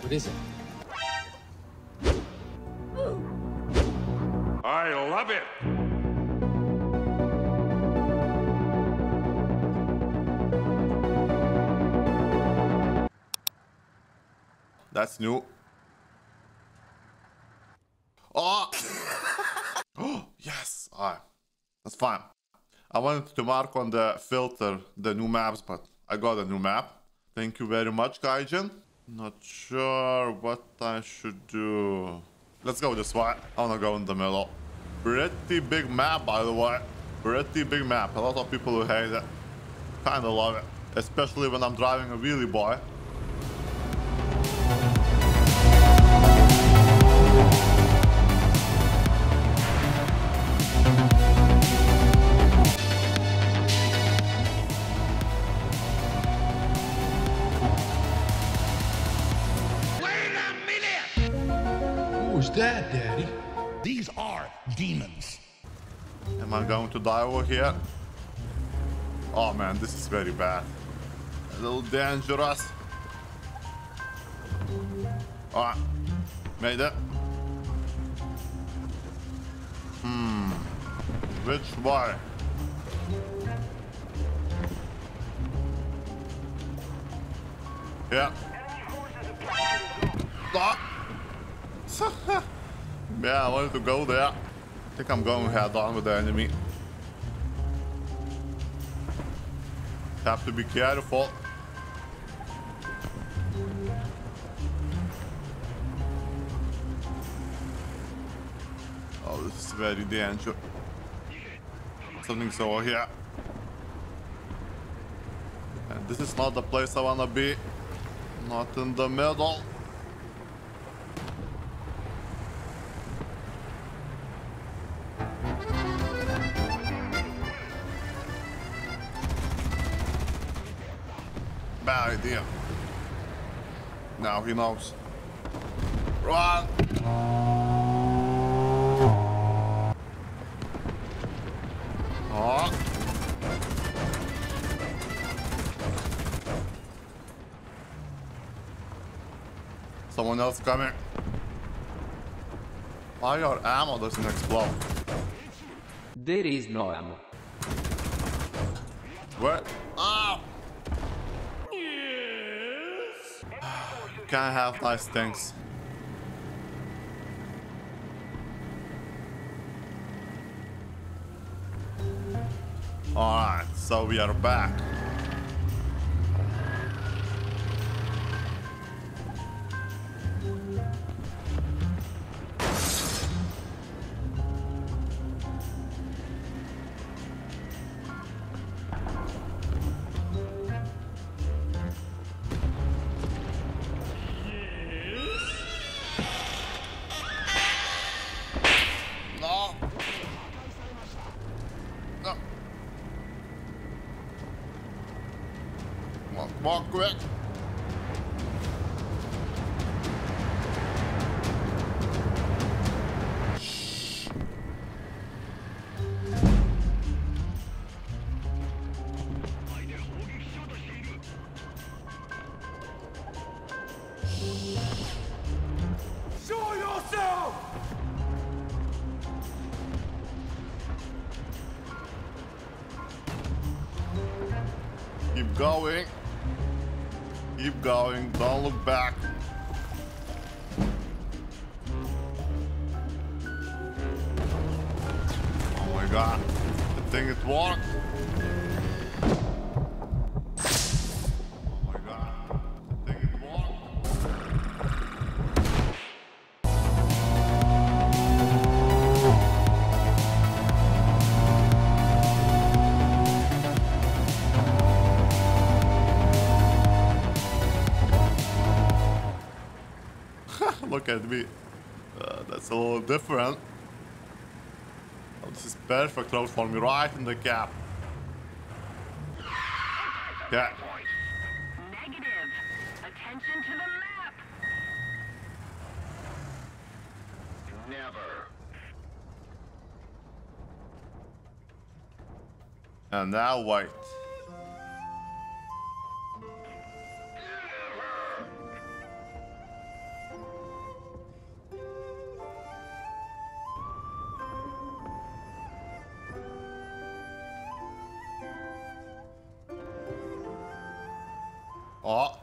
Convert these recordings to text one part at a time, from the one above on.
What is it? I love it! That's new. Oh! Oh, yes! Alright. That's fine. I wanted to mark on the filter the new maps, but I got a new map. Thank you very much, Gaijin. Not sure what I should do. Let's go this way. I wanna go in the middle. Pretty big map, by the way. Pretty big map. A lot of people who hate it. Kinda love it. Especially when I'm driving a wheelie boy. Who's that, Daddy? These are demons. Am I going to die over here? Oh man, this is very bad. A little dangerous. Alright. Made it. Which way? Yeah. Ah. Yeah, I wanted to go there. I think I'm going head on with the enemy. Have to be careful. Oh, this is very dangerous. Something's over here. And this is not the place I wanna be. Not in the middle. Bad idea. Now he knows. Run! Oh. Someone else coming. Why your ammo doesn't explode? There is no ammo. What? Ah! Can't have nice things. Alright, so we are back. No. No. Walk quick. Show yourself! Keep going. Keep going. Don't look back. Oh my god. The thing it worked. Oh my god. The thing it worked. Look at me. That's a little different. Oh, this is perfect road for me, right in the gap. Yeah. Negative. Attention to the map. Never. And now wait. Oh.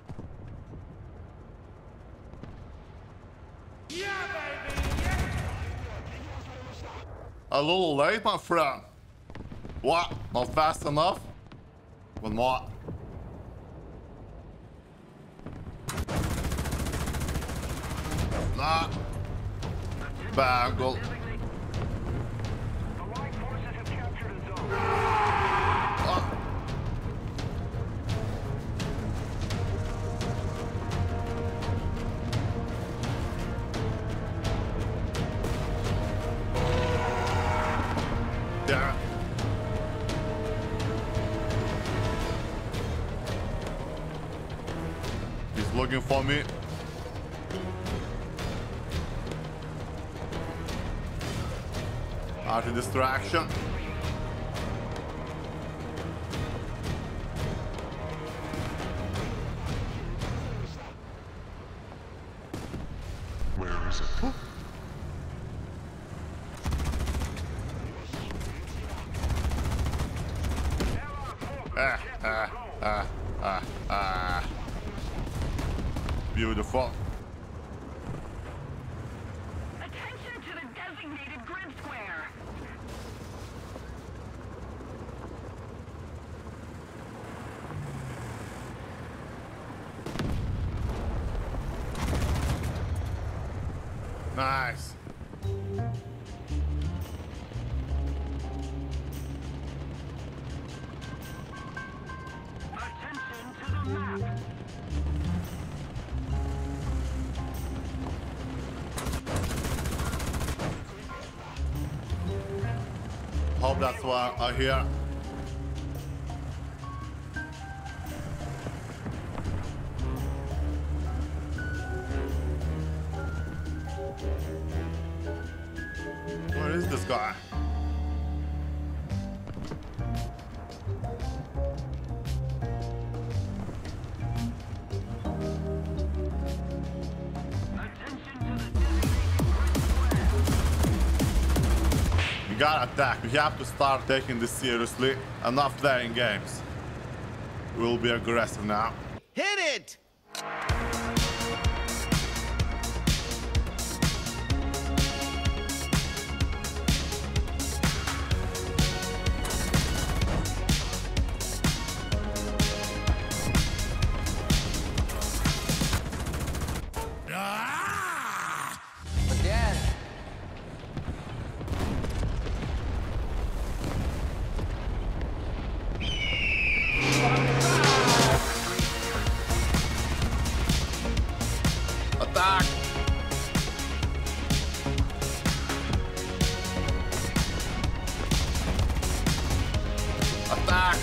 Yeah, baby! Yeah! A little late, my friend. What? Not fast enough? One more. Nah. Bangle. Allied forces have captured a zone. Ah. Damn it. He's looking for me. Anti-distraction. Where is it? Beautiful. Attention to the designated grid square. Nice. Attention to the map. Hope that's what I hear. Where is this guy? You gotta attack. We have to start taking this seriously. Enough playing games. We'll be aggressive now. Hit it! Again. Attack! Attack!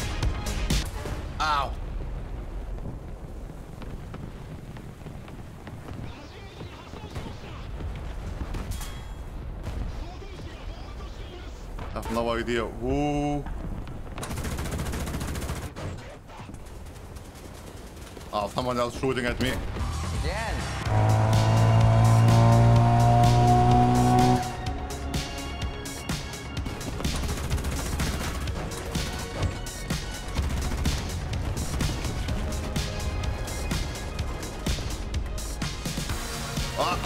Ow! I have no idea who. Oh, someone else shooting at me. Again. Ah!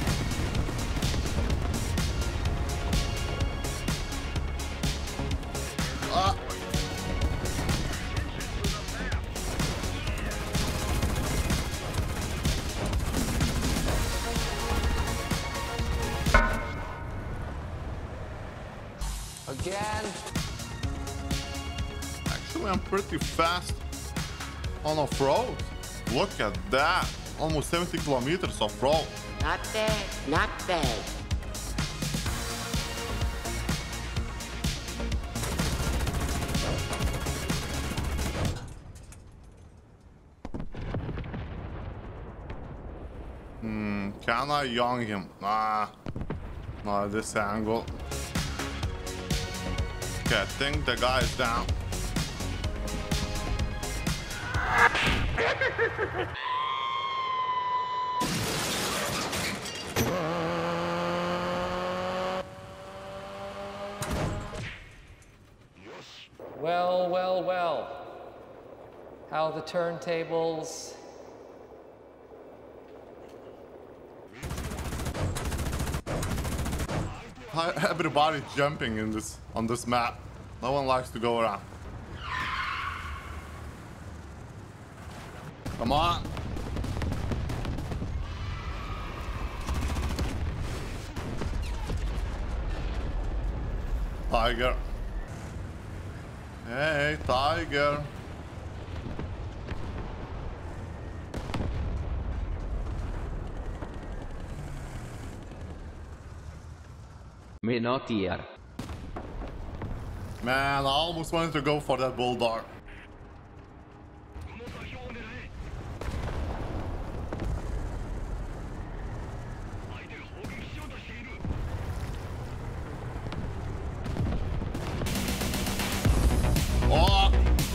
Ah! Again. Actually, I'm pretty fast on off-road. Look at that. Almost 70 kilometers off-road. Not bad, not bad. Can I young him? Nah. Not at this angle. Okay, I think the guy is down. Well, well, well. How are the turntables? Everybody jumping in this on this map. No one likes to go around. Come on. Tiger. Hey, Tiger. Me not here. Man, I almost wanted to go for that bulldog. Oh!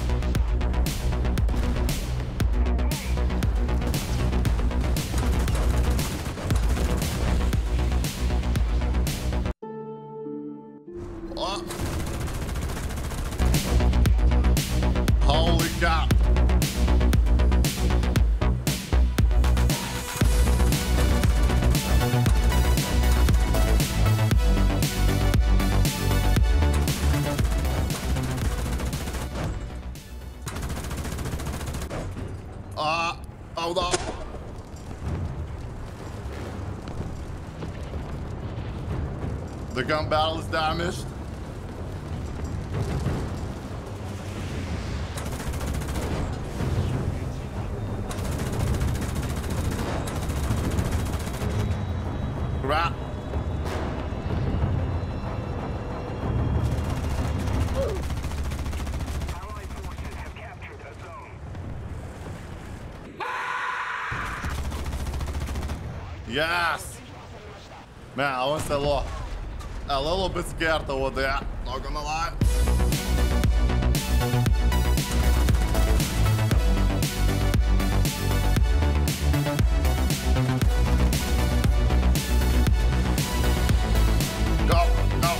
Oh! Holy cow! Hold on. The gun battle is damaged. Crap. Allied forces have captured a zone. Yes. Man, I was a little bit scared over there. Not gonna lie. Go, go.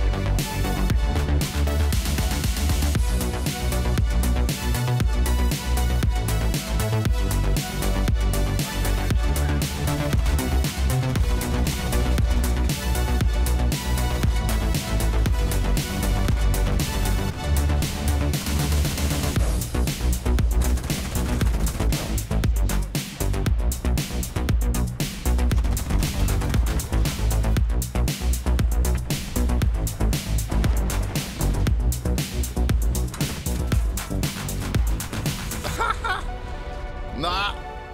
Nah.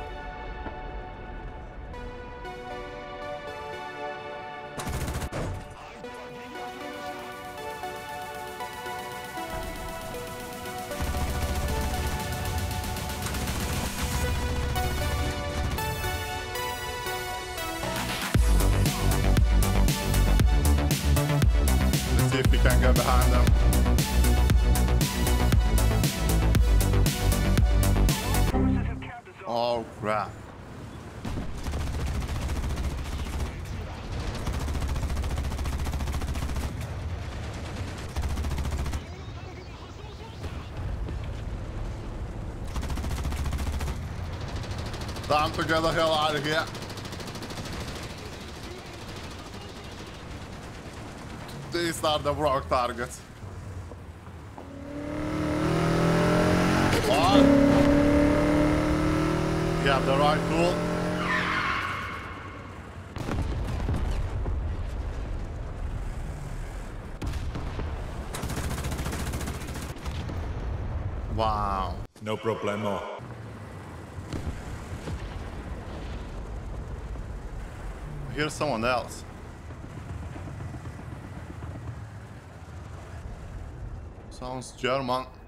Let's see if we can go behind them. Forces have capped the zone. Oh crap. Time to get the hell out of here. These are the wrong targets. What? You have the right tool. Wow. No problemo. Here's someone else. Sounds German.